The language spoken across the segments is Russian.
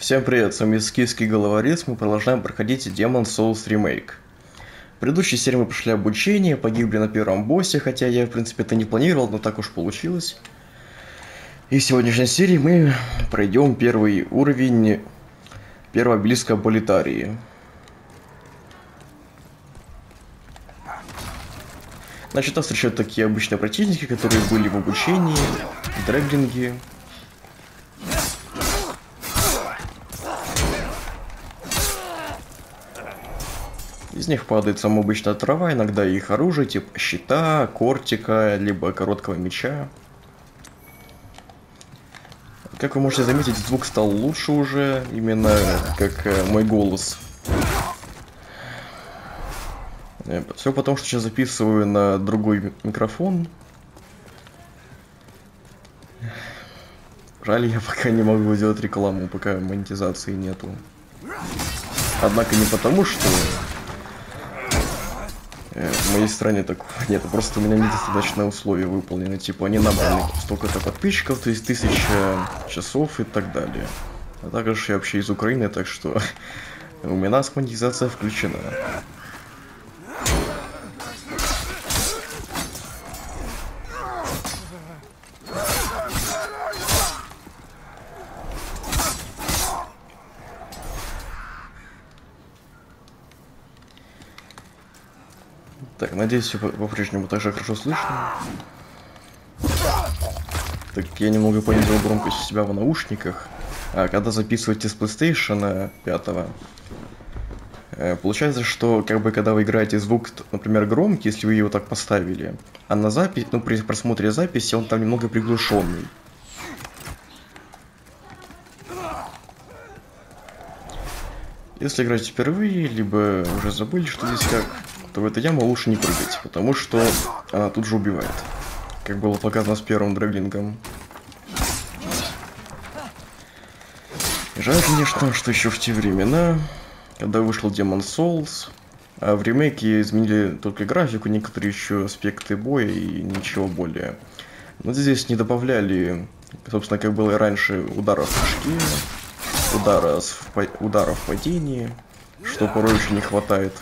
Всем привет, с вами Скифский Головорез, мы продолжаем проходить Demon's Souls Remake. В предыдущей серии мы прошли обучение, погибли на первом боссе, хотя я, в принципе, это не планировал, но так уж получилось. И в сегодняшней серии мы пройдем первый уровень первого обелиска Болитарии. Значит, нас встречают такие обычные противники, которые были в обучении, дрэглинги. Из них падает самая обычная трава, иногда их оружие, типа щита, кортика, либо короткого меча. Как вы можете заметить, звук стал лучше уже, именно как мой голос. Все потому, что сейчас записываю на другой микрофон. Жаль, я пока не могу сделать рекламу, пока монетизации нету. Однако не потому, что в моей стране такого нет, просто у меня недостаточно условия выполнены, типа они набраны столько-то подписчиков, то есть 1000 часов и так далее. А также я вообще из Украины, так что у меня монетизация включена. Так, надеюсь, все по-прежнему так же хорошо слышно. Так, я немного понизил громкость у себя в наушниках. Когда записываете с PlayStation 5, получается, что как бы когда вы играете, звук, например, громкий, если вы его так поставили, а на запись, ну, при просмотре записи он там немного приглушенный. Если играете впервые, либо уже забыли, что здесь как, то в эту яму лучше не прыгать, потому что она тут же убивает. Как было показано с первым дрэглингом. Жаль, конечно, что еще в те времена, когда вышел Demon's Souls, а в ремейке изменили только графику, некоторые еще аспекты боя и ничего более. Но здесь не добавляли, собственно, как было и раньше, ударов в прыжке, ударов в падении, что порой еще не хватает.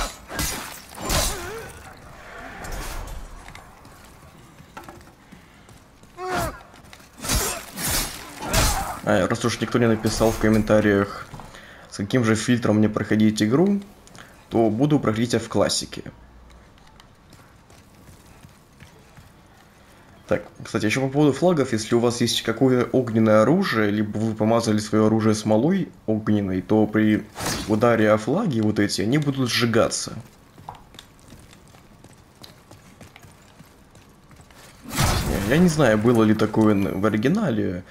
Раз уж никто не написал в комментариях, с каким же фильтром мне проходить игру, то буду проходить в классике. Так, кстати, еще по поводу флагов, если у вас есть какое-то огненное оружие, либо вы помазали свое оружие смолой огненной, то при ударе о флаги вот эти, они будут сжигаться. Я не знаю, было ли такое в оригинале.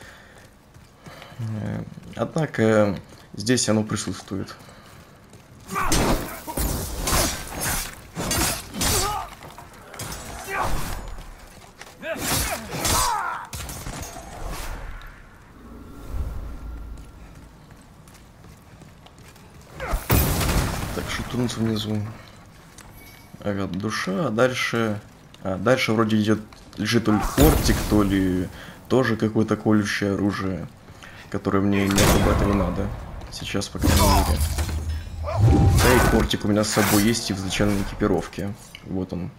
Однако здесь оно присутствует. Так, что тут внизу? Ага, душа, а дальше вроде лежит то ли кортик, то ли тоже какое-то колющее оружие, которое мне не особо не надо. Сейчас, по крайней мере. Да и кортик у меня с собой есть и в изначальной экипировке. Вот он.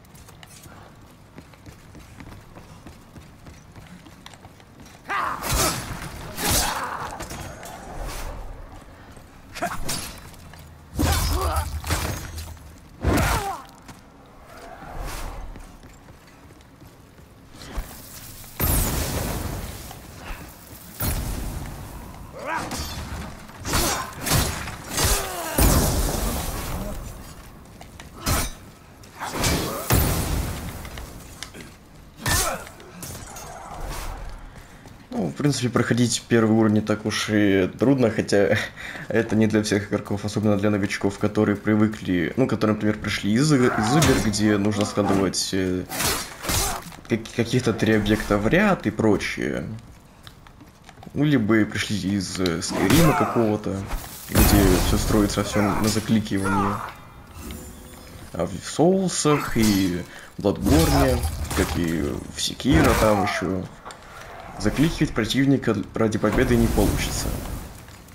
В принципе, проходить первый уровень не так уж и трудно, хотя это не для всех игроков, особенно для новичков, которые привыкли, ну, которые, например, пришли из игр, где нужно складывать каких-то 3 объекта в ряд и прочее. Ну, либо пришли из Скайрима какого-то, где все строится все на закликивании. А в Соулсах и Bloodborne, как и в Sekiro, там еще закликивать противника ради победы не получится.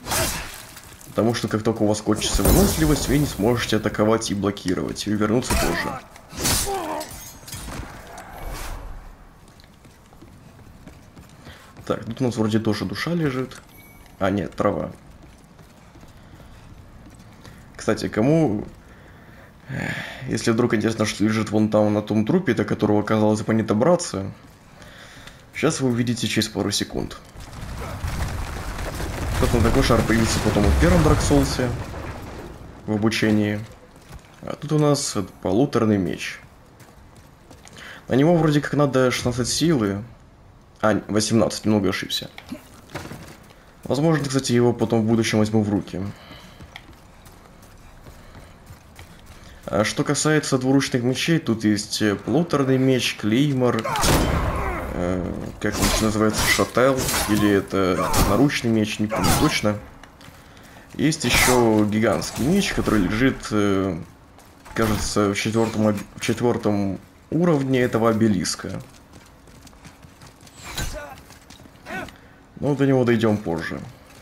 Потому что как только у вас кончится выносливость, вы не сможете атаковать и блокировать, и вернуться тоже. Так, тут у нас вроде тоже душа лежит. А, нет, трава. Кстати, кому... Если вдруг интересно, что лежит вон там на том трупе, до которого, казалось бы, не добраться, сейчас вы увидите через пару секунд. Собственно, такой шар появится потом в первом Dark Souls в обучении. А тут у нас полуторный меч. На него вроде как надо 16 силы. А, 18, немного ошибся. Возможно, кстати, его потом в будущем возьму в руки. А что касается двуручных мечей, тут есть полуторный меч, клеймор, как он называется, шател, или это наручный меч, не помню точно. Есть еще гигантский меч, который лежит, кажется, в четвертом уровне этого обелиска. Но до него дойдем позже.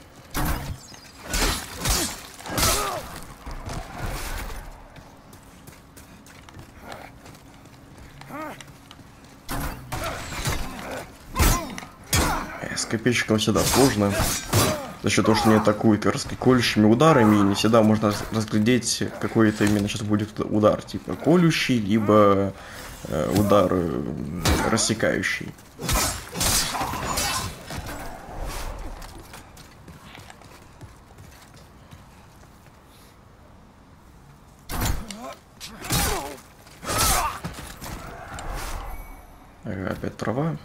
С копейщиком всегда сложно. За счет того, что они атакуют колющими ударами, и не всегда можно разглядеть, какой это именно сейчас будет удар. Типа колющий, либо удар рассекающий. Ага, опять трава.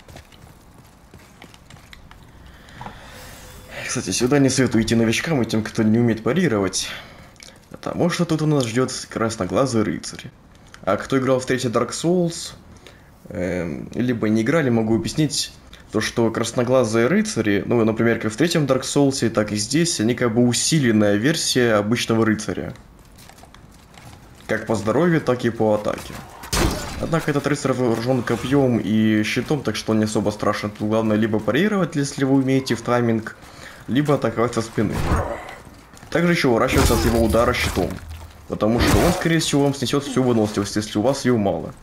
Кстати, сюда не советую идти новичкам и тем, кто не умеет парировать. Потому что тут у нас ждет красноглазый рыцарь. А кто играл в третий Dark Souls, либо не играли, могу объяснить то, что красноглазые рыцари, ну, например, как в третьем Dark Souls, так и здесь, они как бы усиленная версия обычного рыцаря. Как по здоровью, так и по атаке. Однако этот рыцарь вооружен копьем и щитом, так что он не особо страшен. Тут главное либо парировать, если вы умеете в тайминг, либо атаковать со спины. Также еще уворачиваться от его удара щитом, потому что он, скорее всего, вам снесет всю выносливость, если у вас ее мало.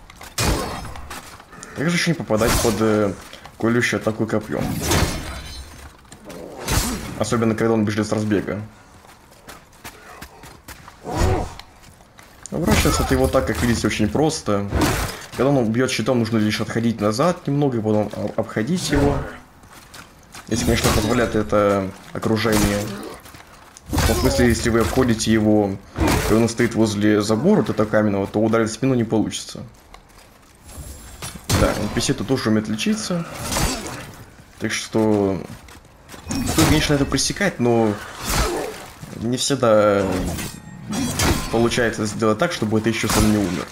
Также еще не попадать под колющую атаку копьем. Особенно, когда он бежит с разбега. Уворачиваться от его так, как видите, очень просто. Когда он бьет щитом, нужно лишь отходить назад немного, и потом обходить его. Если, конечно, позволяет это окружение. В смысле, если вы обходите его, и он стоит возле забора, вот этого каменного, то ударить в спину не получится. Да, NPC-то тоже умеет лечиться. Так что... Стоит, конечно, это пресекать, но... Не всегда... Получается сделать так, чтобы это еще сам не умер.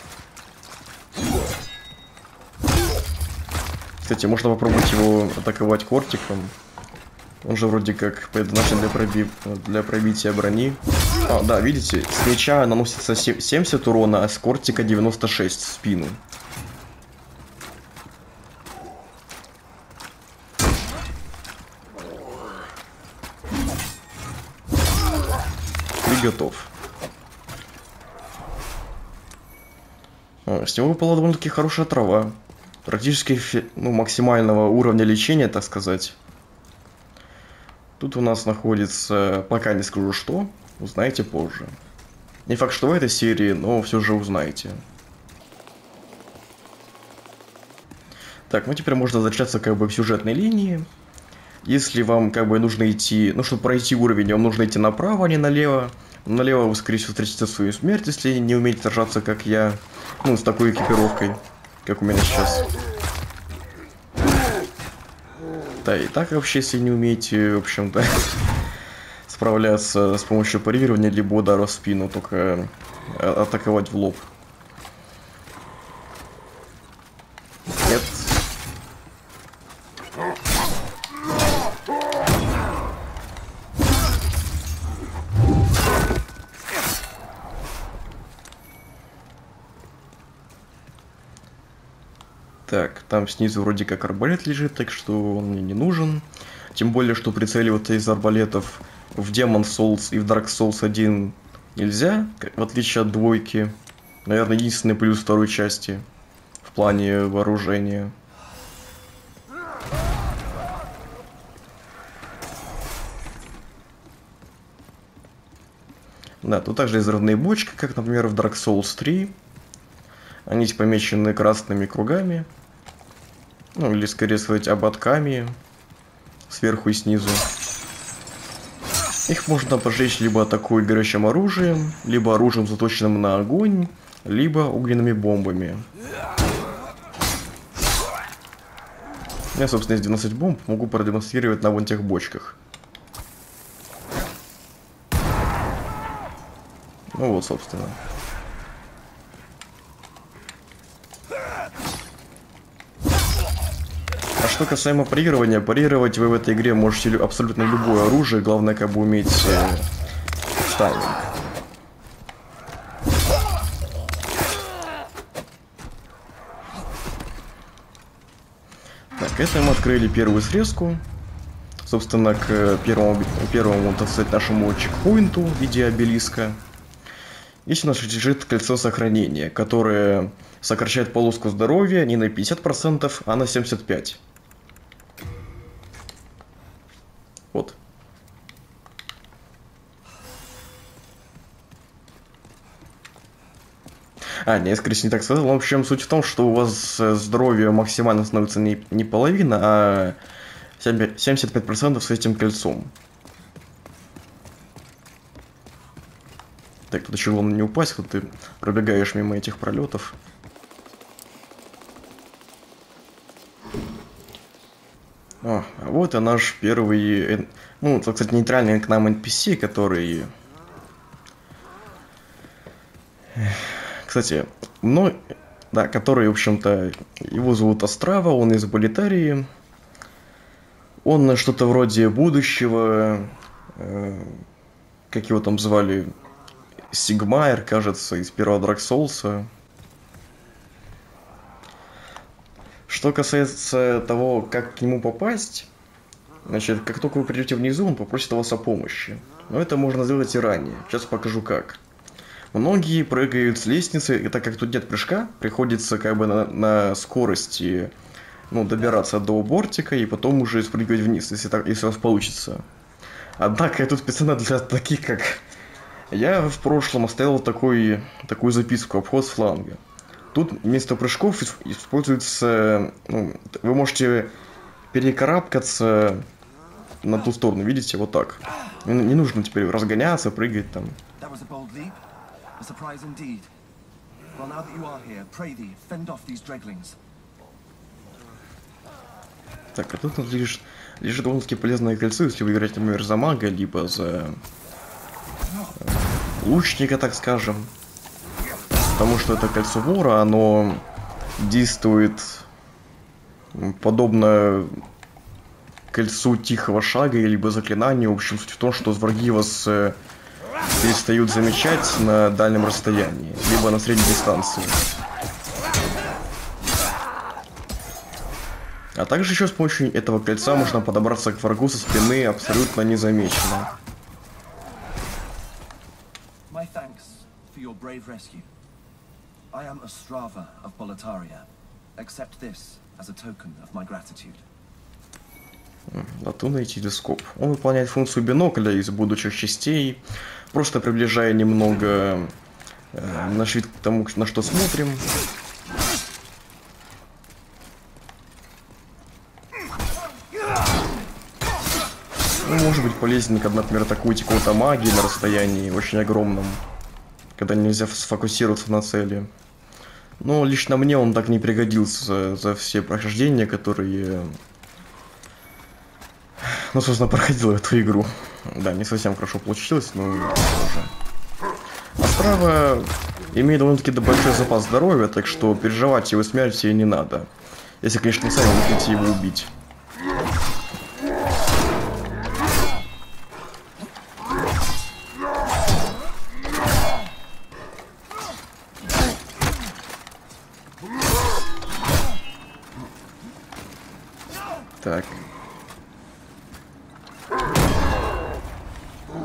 Кстати, можно попробовать его атаковать кортиком. Он же вроде как предназначен для пробития брони. А, да, видите, с меча наносится 70 урона, а с кортика 96 в спину. И готов. С него выпала довольно-таки хорошая трава. Практически максимального уровня лечения, так сказать. Тут у нас находится, пока не скажу что, узнаете позже. Не факт, что в этой серии, но все же узнаете. Так, ну теперь можно возвращаться как бы в сюжетной линии. Если вам как бы нужно идти, ну чтобы пройти уровень, вам нужно идти направо, а не налево. Налево вы, скорее всего, встретите свою смерть, если не умеете сражаться, как я. Ну, с такой экипировкой, как у меня сейчас. Да, и так вообще, если не умеете, в общем-то, справляться с помощью парирования, либо удара в спину, только атаковать в лоб. Нет. Так, там снизу вроде как арбалет лежит, так что он мне не нужен. Тем более, что прицеливаться из арбалетов в Demon Souls и в Dark Souls 1 нельзя, в отличие от двойки. Наверное, единственный плюс второй части в плане вооружения. Да, тут также изрывные бочки, как, например, в Dark Souls 3. Они помечены красными кругами. Ну, или, скорее сказать, ободками. Сверху и снизу. Их можно поджечь либо атакуя горящим оружием, либо оружием, заточенным на огонь, либо огненными бомбами. Я, собственно, из 12 бомб могу продемонстрировать на вон тех бочках. Ну вот, собственно. А что касаемо парирования, парировать вы в этой игре можете абсолютно любое оружие, главное как бы уметь тайминг. Так, это мы открыли первую срезку. Собственно, к первому, так сказать, нашему чекпоинту в виде обелиска. Здесь у нас лежит кольцо сохранения, которое сокращает полоску здоровья не на 50%, а на 75%. Вот. Не, я, скорее всего, не так сказал. В общем, суть в том, что у вас здоровье максимально становится не половина, а 75% с этим кольцом. Так, тут еще главное не упасть, когда ты пробегаешь мимо этих пролетов. А вот и наш первый, ну, так сказать, нейтральный к нам NPC, который... Кстати, который, в общем-то, его зовут Острава, он из Болитарии. Он что-то вроде будущего, как его там звали, Сигмайр, кажется, из первого Dark Souls. Что касается того, как к нему попасть, значит, как только вы придете внизу, он попросит вас о помощи. Но это можно сделать и ранее. Сейчас покажу как. Многие прыгают с лестницы, и так как тут нет прыжка, приходится как бы на скорости, ну, добираться до бортика и потом уже спрыгивать вниз, если у вас получится. Однако я тут специально для таких, как я в прошлом оставил такую записку: обход с фланга. Тут вместо прыжков используется, ну, вы можете перекарабкаться на ту сторону, видите, вот так. Не нужно теперь разгоняться, прыгать там. Так, а тут лежит довольно-таки полезное кольцо, если вы играете, например, за мага, либо за лучника, так скажем. Потому что это кольцо вора, оно действует подобно кольцу тихого шага, либо заклинанию. В общем, суть в том, что враги вас перестают замечать на дальнем расстоянии, либо на средней дистанции. А также еще с помощью этого кольца можно подобраться к врагу со спины абсолютно незамеченно. I am Ostrava of Boletaria. Accept this as a token of my gratitude. Латунный телескоп. Он выполняет функцию бинокля из будущих частей, просто приближая немного наш вид к тому, на что смотрим. Ну, может быть полезен, когда, например, атакуете какого-то магии на расстоянии очень огромном, когда нельзя сфокусироваться на цели. Но лично мне он так не пригодился за все прохождения, которые... Ну, собственно, проходил эту игру. Да, не совсем хорошо получилось, но тоже. Острава имеет довольно-таки большой запас здоровья, так что переживать его смерти не надо. Если, конечно, сами не хотите его убить. Так.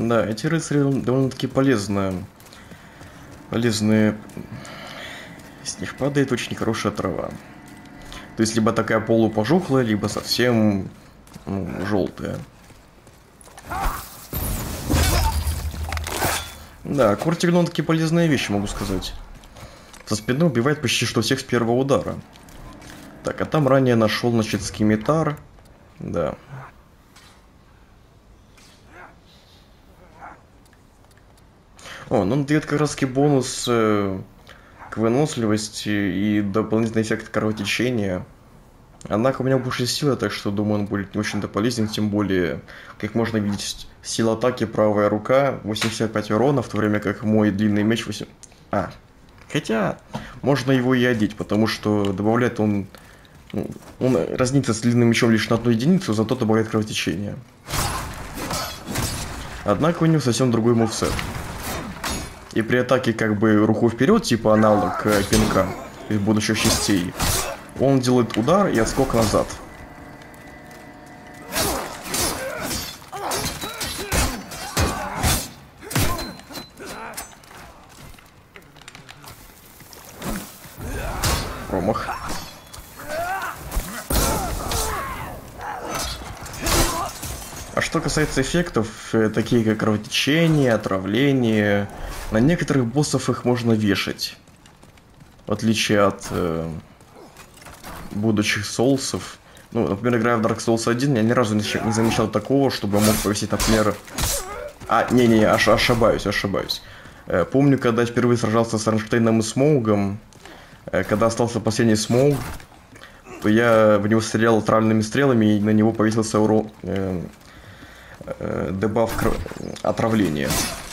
Да, эти рыцари довольно-таки полезные. Полезные. С них падает очень хорошая трава. То есть либо такая полупожухлая, либо совсем желтая. Да, кортик довольно-таки полезная вещь, могу сказать. Со спины убивает почти что всех с первого удара. Так, а там ранее нашел, значит, скимитар. Да. О, ну он дает как раз бонус к выносливости и дополнительный эффект кровотечения. Однако у меня больше силы, так что думаю, он будет не очень-то полезен, тем более, как можно видеть, сила атаки правая рука 85 урона, в то время как мой длинный меч 8... Хотя, можно его и одеть, потому что добавляет он разнится с длинным мечом лишь на 1 единицу, зато добавляет кровотечение. Однако у него совсем другой мувсет. И при атаке как бы руку вперед, типа аналог пинка из будущих частей, он делает удар и отскок назад. Промах. А что касается эффектов, такие как кровотечение, отравление, на некоторых боссов их можно вешать. В отличие от будущих соусов. Ну, например, играя в Dark Souls 1, я ни разу не замечал такого, чтобы я мог повесить, например... ошибаюсь. Помню, когда я впервые сражался с Ранштейном и Смоугом, когда остался последний Смоуг, то я в него стрелял отравленными стрелами, и на него повесился дебаф отравления.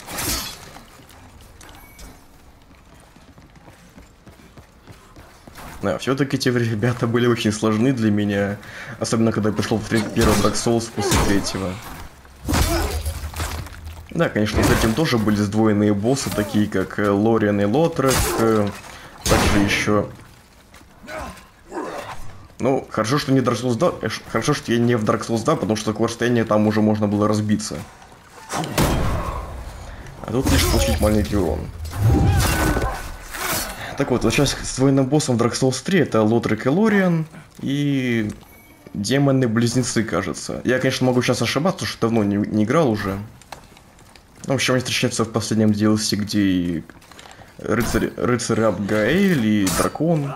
Да, все-таки те ребята были очень сложны для меня, особенно когда я пришел в первый Dark Souls после третьего. Да, конечно, с этим тоже были сдвоенные боссы, такие как Лориан и Лотрек, также еще... Ну, хорошо, что не Dark Souls 2, хорошо, что я не в Dark Souls 2, потому что такое расстояние там уже можно было разбиться. А тут лишь получить маленький урон. Так вот сейчас с двойным боссом в Dark Souls 3 это Лотрек и Лориан и демоны-близнецы, кажется. Я, конечно, могу сейчас ошибаться, потому что давно не играл уже. В общем, они встречаются в последнем DLC, где и рыцарь Абгаэль и дракон.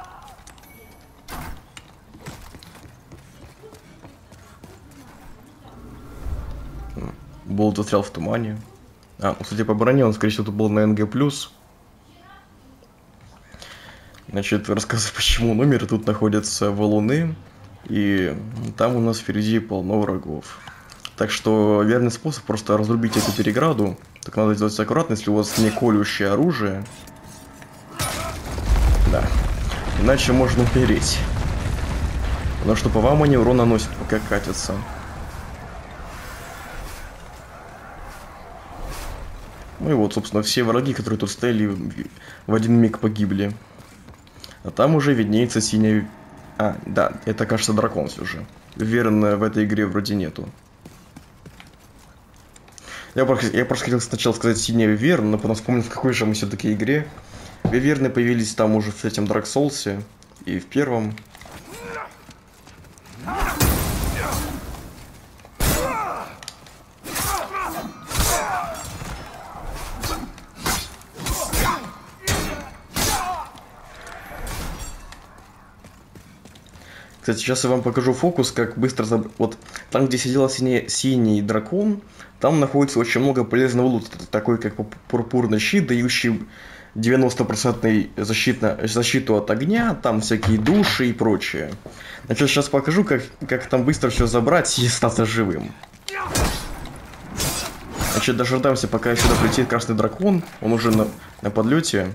Болт застрял в тумане. Ну, кстати, по броне он, скорее всего, тут был на НГ+. Значит, рассказываю, почему номер. Тут находятся валуны, и там у нас впереди полно врагов. Так что верный способ просто разрубить эту переграду. Так надо сделать аккуратно, если у вас не колющее оружие. Да. Иначе можно умереть. Потому что по вам они урон наносят, пока катятся. Ну и вот, собственно, все враги, которые тут стояли, в один миг погибли. А там уже виднеется синяя... да, это, кажется, дракон все же. Верно, в этой игре вроде нету. Я просто хотел сначала сказать синяя Виверн, но потом вспомнил, в какой же мы все-таки игре. Виверны появились там уже в этом Dark Souls'е и в первом. Кстати, сейчас я вам покажу фокус, как быстро... Вот там, где сидел синий дракон, там находится очень много полезного лута, такой как пурпурный щит, дающий 90% защиту от огня, там всякие души и прочее. Значит, сейчас покажу, как там быстро все забрать и остаться живым. Значит, дожидаемся, пока сюда прилетит красный дракон, он уже на подлете.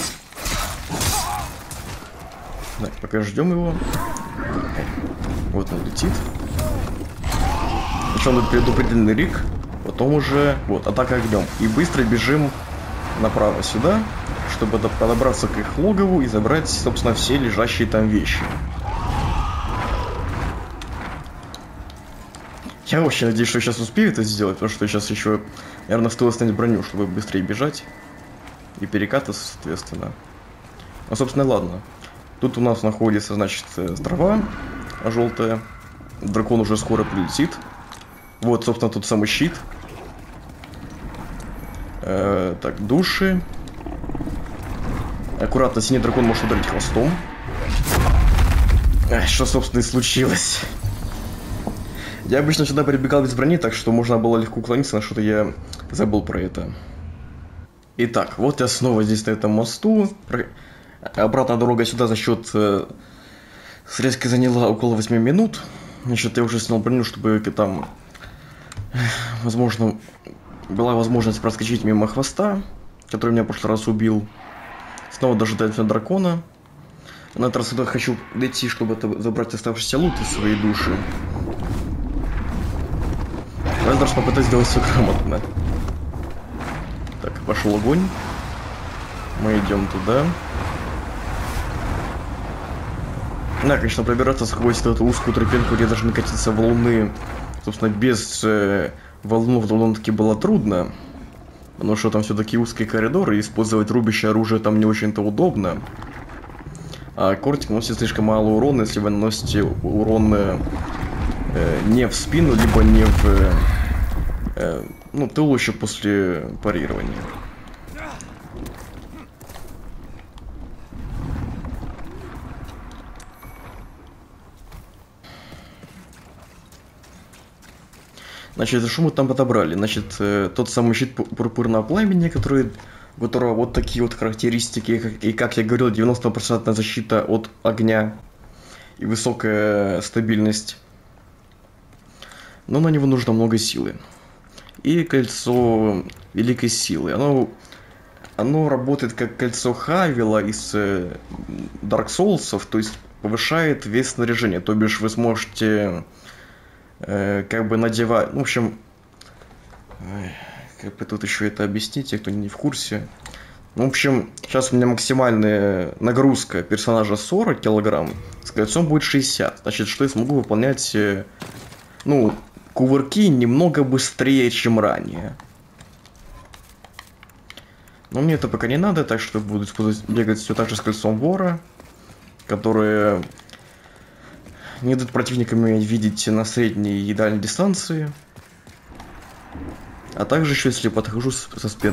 Так, пока ждем его. Вот он летит. Сначала предупредительный рик, потом уже вот атака огнем. И быстро бежим направо сюда, чтобы подобраться к их логову и забрать, собственно, все лежащие там вещи. Я очень надеюсь, что сейчас успею это сделать, потому что сейчас еще, наверное, стоило снять броню, чтобы быстрее бежать. И перекатываться, соответственно. Ну, собственно, ладно. Тут у нас находится, значит, трава желтая. Дракон уже скоро прилетит. Вот, собственно, тот самый щит. Так, души. Аккуратно, синий дракон может ударить хвостом. Что, собственно, и случилось. Я обычно сюда прибегал без брони, так что можно было легко уклониться, на что-то я забыл про это. Итак, вот я снова здесь на этом мосту. Обратная дорога сюда за счет срезки заняла около 8 минут. Значит, я уже снял броню, чтобы там, возможно, была возможность проскочить мимо хвоста, который меня в прошлый раз убил. Снова дожидаюсь дракона. На этот раз я хочу дойти, чтобы забрать оставшийся лут из своей души. Я даже попытаюсь сделать все грамотно. Так, пошел огонь. Мы идем туда. Да, конечно, пробираться сквозь эту узкую тропинку, где даже накатиться волны, собственно, без волнов довольно-таки было трудно. Потому что там все-таки узкий коридор, и использовать рубящее оружие там не очень-то удобно. А кортик наносит слишком мало урона, если вы наносите урон не в спину, либо не в туловище после парирования. Значит, что мы там подобрали? Значит, тот самый щит пурпурного пламени, у которого вот такие вот характеристики, и, как я говорил, 90% защита от огня и высокая стабильность. Но на него нужно много силы. И кольцо великой силы. Оно работает как кольцо Хавила из Dark Souls, то есть повышает вес снаряжения. То бишь вы сможете как бы надевать... в общем, как бы тут еще это объяснить, те, кто не в курсе. В общем, сейчас у меня максимальная нагрузка персонажа 40 килограмм, с кольцом будет 60. Значит, что я смогу выполнять, кувырки немного быстрее, чем ранее. Но мне это пока не надо, так что буду бегать все так же с кольцом вора, которое не дает противникам меня видеть на средней и дальней дистанции. А также еще если подхожу со спины.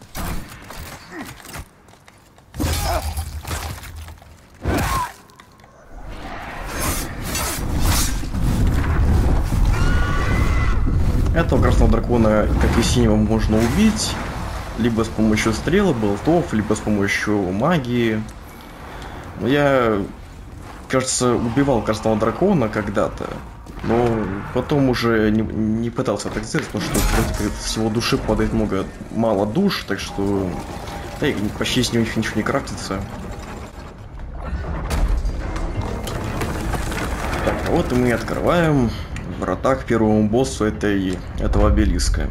Этого красного дракона, как и синего, можно убить либо с помощью стрел, болтов, либо с помощью магии. Но я, кажется, убивал красного дракона когда-то, но потом уже не пытался так сделать, потому что всего души падает мало душ, так что да, почти с него ничего не крафтится. Так, а вот и мы открываем врата к первому боссу этого обелиска.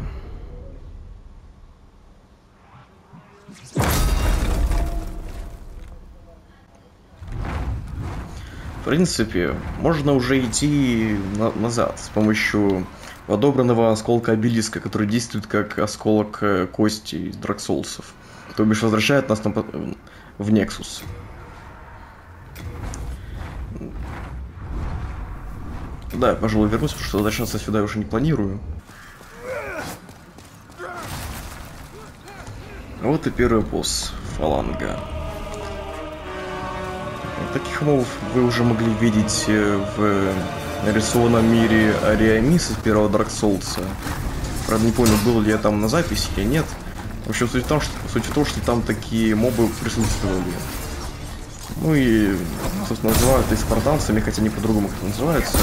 В принципе, можно уже идти назад с помощью подобранного осколка обелиска, который действует как осколок кости из Dark Souls. То бишь возвращает нас в Nexus. Да, пожалуй, вернусь, потому что возвращаться сюда я уже не планирую. Вот и первый босс, Фаланга. Таких мобов вы уже могли видеть в нарисованном мире Ариамис из первого Dark Souls. Правда, не помню, был ли я там на записи или нет. В общем, суть в том, что там такие мобы присутствовали. Ну и, собственно, называют их спартанцами, хотя не по-другому как называются.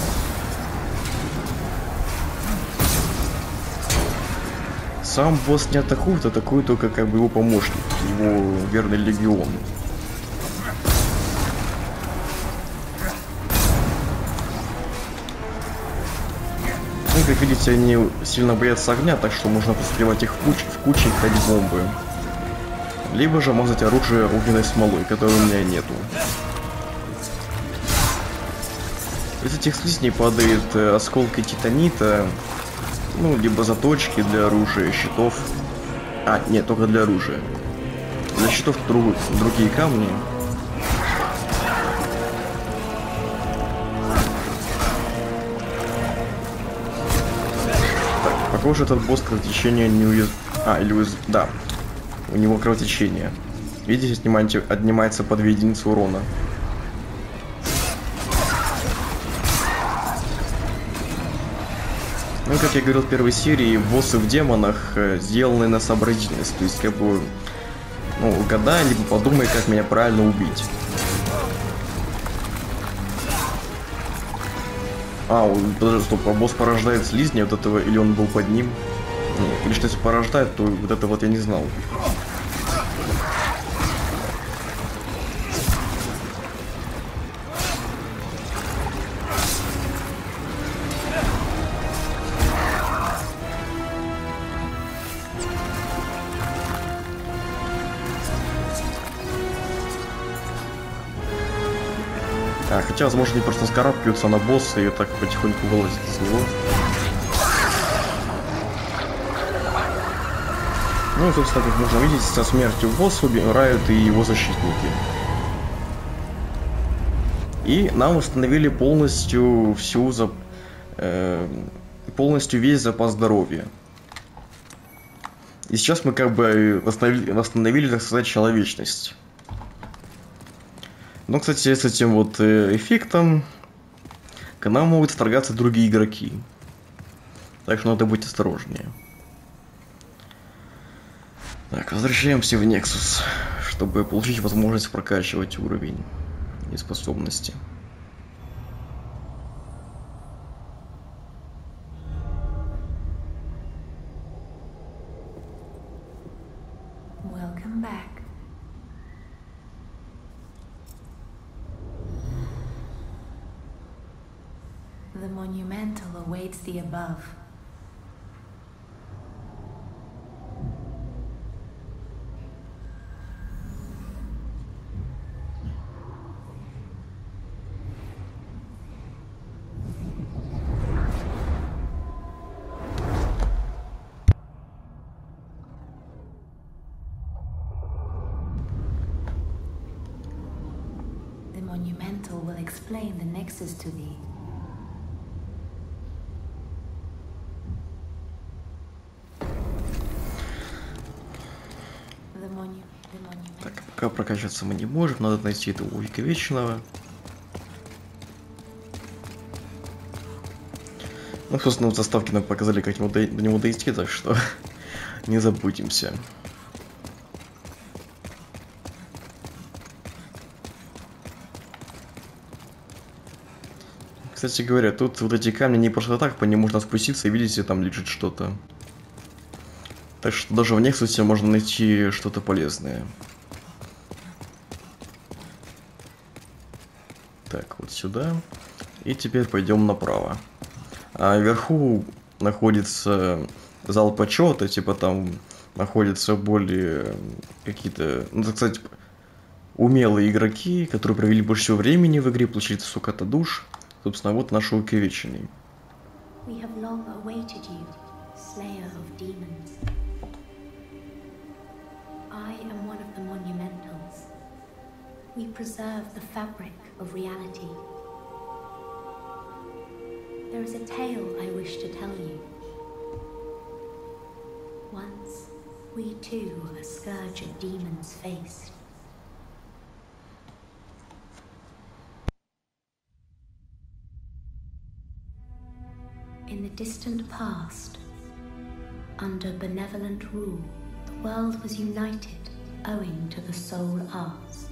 Сам босс не атакует, атакует только как бы его помощник, его верный легион. Ну, как видите, они сильно боятся огня, так что можно поспевать их в куче и ходить бомбы. Либо же мазать оружие огненной смолой, которой у меня нету. Из этих слизней падают осколки титанита, ну, либо заточки для оружия, щитов. А, нет, только для оружия. Для щитов другие камни. Так, похоже, этот босс кровотечение не уяз... А, или да, у него кровотечение. Видите, отнимается по 2 единицы урона. Ну, как я говорил в первой серии, боссы в демонах сделаны на сообразительность. То есть, как бы, ну, угадай, либо подумай, как меня правильно убить. А, подожди, стоп, а босс порождает слизня вот этого, или он был под ним? Нет, или что если порождает, то вот это вот я не знал. Хотя, возможно, они просто скарабкаются на босса и так потихоньку вылазят из него. Ну и, собственно, как можно видеть, со смертью босса умирают и его защитники. И нам установили полностью полностью весь запас здоровья. И сейчас мы как бы восстановили, так сказать, человечность. Но, кстати, с этим вот эффектом к нам могут вторгаться другие игроки. Так что надо быть осторожнее. Так, возвращаемся в Nexus, чтобы получить возможность прокачивать уровень и способности. Welcome back. The monumental awaits the above. The monumental will explain the Nexus to thee. Так, пока прокачиваться мы не можем, надо найти этого увековеченного. Ну, собственно, в заставке нам показали, как до него дойти, так что не забудемся. Кстати говоря, тут вот эти камни не просто так, по ним можно спуститься и видите, там лежит что-то. Так что даже в Nexus можно найти что-то полезное. Так, вот сюда. И теперь пойдем направо. А вверху находится зал почета, типа там находятся более какие-то, ну, так сказать, умелые игроки, которые провели больше всего времени в игре, получили сколько-то душ. Собственно, вот наш увековеченный. I am one of the monumentals. We preserve the fabric of reality. There is a tale I wish to tell you. Once, we too a scourge of demons faced. In the distant past, under benevolent rule, the world was united owing to the soul arts.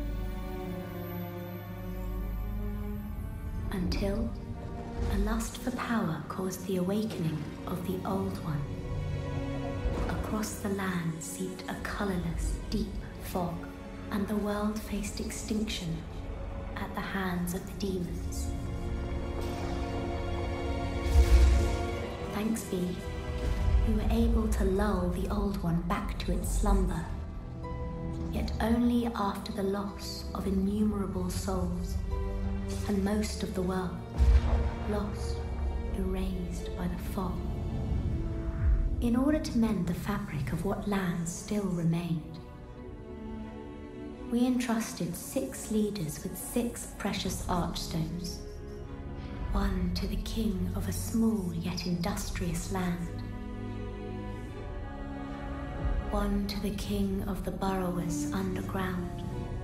Until a lust for power caused the awakening of the Old One. Across the land seeped a colorless, deep fog, and the world faced extinction at the hands of the demons. Thanks be, we were able to lull the Old One back to its slumber, yet only after the loss of innumerable souls. and most of the world lost, erased by the fog. In order to mend the fabric of what lands still remained, we entrusted 6 leaders with 6 precious archstones, one to the king of a small yet industrious land, one to the king of the burrowers underground,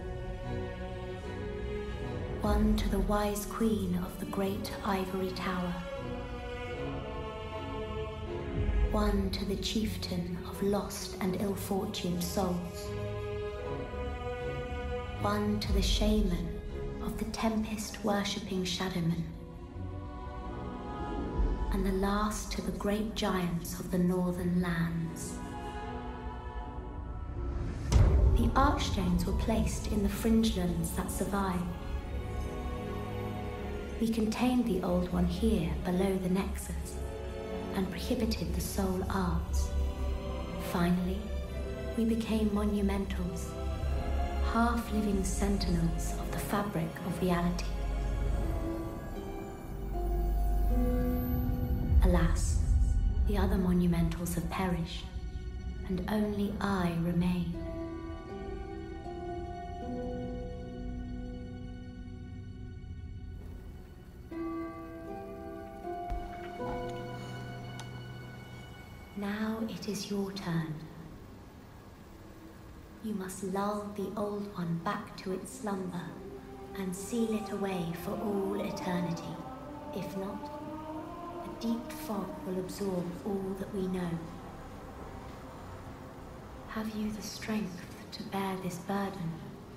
one to the wise queen of the great ivory tower, one to the chieftain of lost and ill-fortuned souls, one to the shaman of the tempest-worshipping shadowmen, and the last to the great giants of the northern lands. The archstones were placed in the fringelands that survived. We contained the old one here below the Nexus and prohibited the soul arts. Finally, we became monumentals, half-living sentinels of the fabric of reality. Alas, the other monumentals have perished, and only I remain. Now it is your turn. You must lull the old one back to its slumber and seal it away for all eternity. If not, a deep fog will absorb all that we know. Have you the strength to bear this burden?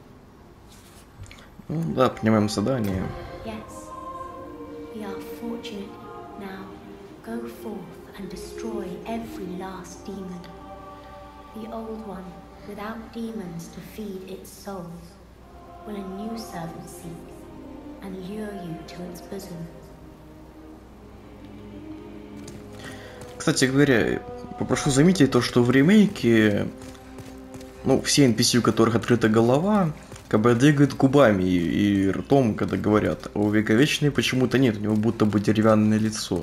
Да, принимаем задание. Yes. We are fortunate. Now, go forth and destroy every last demon. The old one, without demons to feed its souls, will a new servant seek and lure you to its bosom. Кстати говоря, попрошу заметить то, что в ремейке, ну, все NPC, у которых открыта голова, как бы двигают губами и ртом, когда говорят, а у Вековечной почему-то нет, у него будто бы деревянное лицо.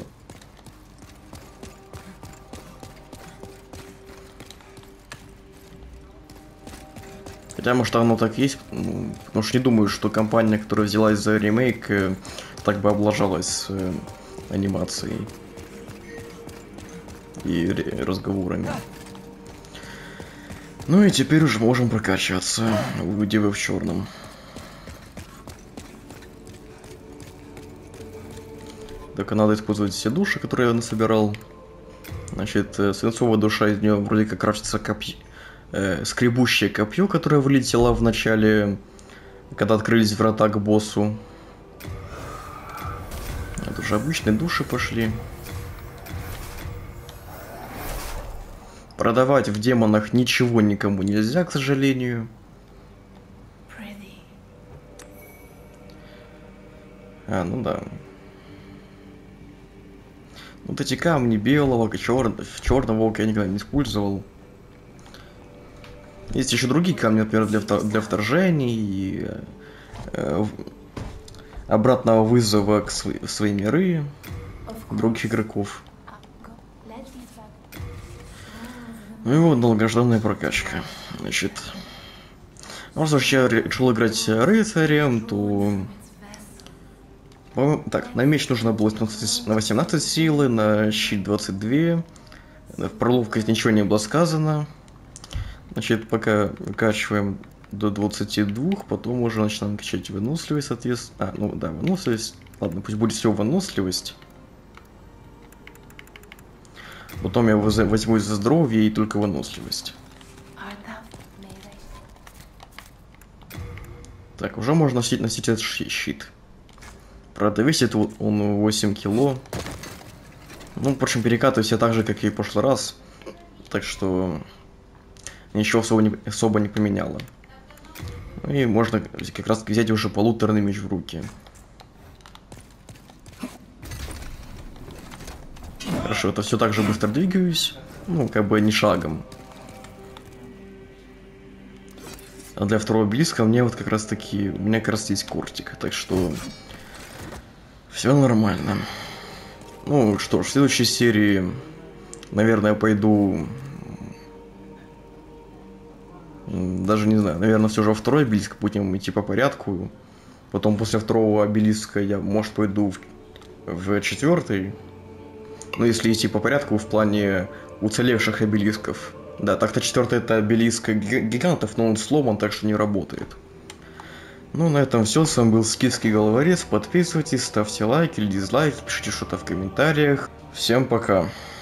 Хотя, может, оно так есть, потому что не думаю, что компания, которая взялась за ремейк, так бы облажалась анимацией и разговорами. Ну и теперь уже можем прокачиваться у Девы в черном. Только надо использовать все души, которые я насобирал. Значит, свинцовая душа, из нее вроде как крафтится скребущее копье, которое вылетело в начале, когда открылись врата к боссу. Это уже обычные души пошли. Продавать в демонах ничего никому нельзя, к сожалению. Ну да. Вот эти камни белого, черного волка я никогда не использовал. Есть еще другие камни, например, для вторжений и обратного вызова в свои миры других игроков. Ну и вот долгожданная прокачка. Значит, раз уж я решил играть рыцарем, то... Так, на меч нужно было на 18 силы, на щит 22. В проловкость ничего не было сказано. Значит, пока качиваем до 22, потом уже начинаем качать выносливость, соответственно. Ну да, выносливость. Ладно, пусть будет все выносливость. Потом я возьму за здоровье и только выносливость. Так, уже можно носить этот щит. Правда, весит он 8 кило. Ну, впрочем, перекатываюсь я так же, как и в прошлый раз. Так что ничего особо не поменяло. И можно как раз взять уже полуторный меч в руки. Хорошо, это все так же быстро двигаюсь. Ну, как бы не шагом. А для второго близко у меня как раз есть кортик. Так что Все нормально. Ну что ж, в следующей серии, наверное, я пойду... Даже не знаю, наверное, все же во второй обелиск будем идти по порядку. Потом после второго обелиска я, может, пойду в четвертый. Ну, если идти по порядку в плане уцелевших обелисков. Да, так-то четвертый это обелиск гигантов, но он сломан, так что не работает. Ну, на этом все. С вами был Скифский Головорез. Подписывайтесь, ставьте лайки или дизлайки, пишите что-то в комментариях. Всем пока.